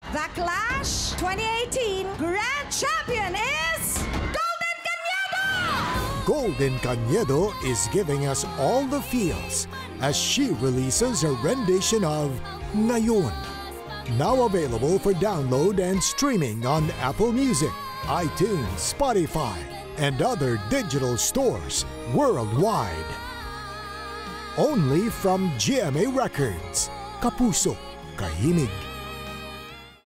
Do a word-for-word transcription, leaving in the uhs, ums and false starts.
The Clash twenty eighteen Grand Champion is Golden Cañedo! Golden Cañedo is giving us all the feels as she releases a rendition of Ngayon. Now available for download and streaming on Apple Music, iTunes, Spotify, and other digital stores worldwide. Only from G M A Records. Kapuso, Kahimig.